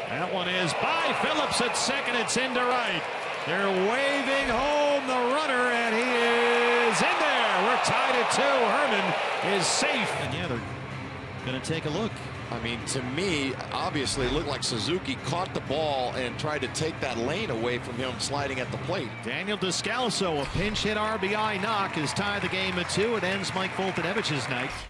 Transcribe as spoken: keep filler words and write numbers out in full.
That one is by Phillips at second. It's into right. They're waving home the runner, and he is in there. We're tied at two. Herrmann is safe. And yeah, they're going to take a look. I mean, to me, obviously, it looked like Suzuki caught the ball and tried to take that lane away from him sliding at the plate. Daniel Descalso, a pinch hit R B I knock, has tied the game at two. It ends Mike Foltynewicz's night.